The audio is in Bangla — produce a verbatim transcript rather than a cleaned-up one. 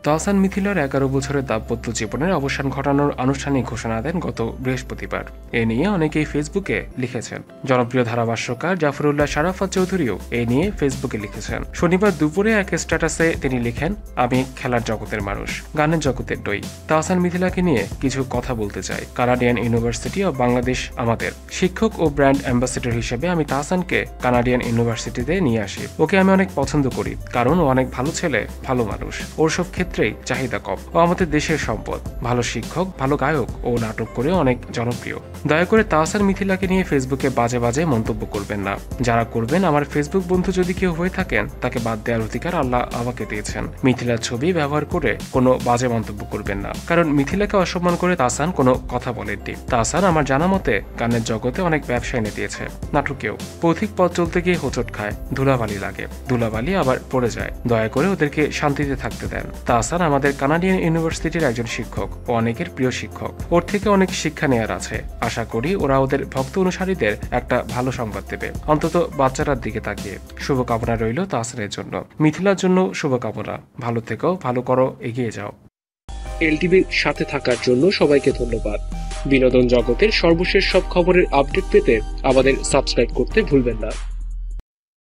তাহসান মিথিলার এগারো বছরের দাম্পত্য জীবনের অবসান ঘটানোর আনুষ্ঠানিক ঘোষণা দেন গত বৃহস্পতিবার। এ নিয়ে অনেকেই ফেসবুকে লিখেছেন। জনপ্রিয় ধারাভাষ্যকার জাফরুল্লাহ শারাফত চৌধুরীও এ নিয়ে ফেসবুকে লিখেছেন। শনিবার দুপুরে এক স্ট্যাটাসে তিনি লিখেন, আমি খেলার জগতের মানুষ, গানের জগতের নই। তাহসান মিথিলাকে নিয়ে কিছু কথা বলতে চাই। কানাডিয়ান ইউনিভার্সিটি অব বাংলাদেশ আমাদের শিক্ষক ও ব্র্যান্ড অ্যাম্বাসেডর হিসেবে আমি তাহসানকে কানাডিয়ান ইউনিভার্সিটিতে নিয়ে আসি। ওকে আমি অনেক পছন্দ করি, কারণ ও অনেক ভালো ছেলে, ভালো মানুষ। ওর সব ক্ষেত্রেই চাহিদা কম। ও আমাদের দেশের সম্পদ, ভালো শিক্ষক, ভালো গায়ক ও নাটক করে অনেক জনপ্রিয়। দয়া করে তাহসান মিথিলাকে নিয়ে ফেসবুকে বাজে বাজে মন্তব্য করবেন না। যারা করবেন, আমার ফেসবুক বন্ধু যদি কেউ হয়ে থাকেন, তাকে বাদ দেওয়ার অধিকার আল্লাহ আমাকে দিয়েছেন। মিথিলার ছবি ব্যবহার করে কোনো বাজে মন্তব্য করবেন না, কারণ মিথিলাকে অসম্মান করে তাহসান কোনো কথা বলেননি। তাহসান আমার জানা মতে গানের জগতে অনেক ব্যবসা এনে দিয়েছে, নাটকেও। পথিক পথ চলতে গিয়ে হোঁচট খায়, ধুলাবালি লাগে, ধুলাবালি আবার পড়ে যায়। দয়া করে ওদেরকে শান্তিতে থাকতে দেন। তাহসান আমাদের কানাডিয়ান ইউনিভার্সিটির একজন শিক্ষক ও অনেকের প্রিয় শিক্ষক। ওর থেকে অনেক শিক্ষা নেয়ার আছে। আশা করি ওরা ওদের ভক্ত অনুসারীদের একটা ভালো সংবাদ দেবে, অন্তত বাচ্চাটার দিকে তাকিয়ে। শুভকামনা রইল তাহসানের জন্য, মিথিলার জন্য শুভকামনা। ভালো থেকো, ভালো করো, এগিয়ে যাও। এলটিভির সাথে থাকার জন্য সবাইকে ধন্যবাদ। বিনোদন জগতের সর্বশেষ সব খবরের আপডেট পেতে আমাদের সাবস্ক্রাইব করতে ভুলবেন না।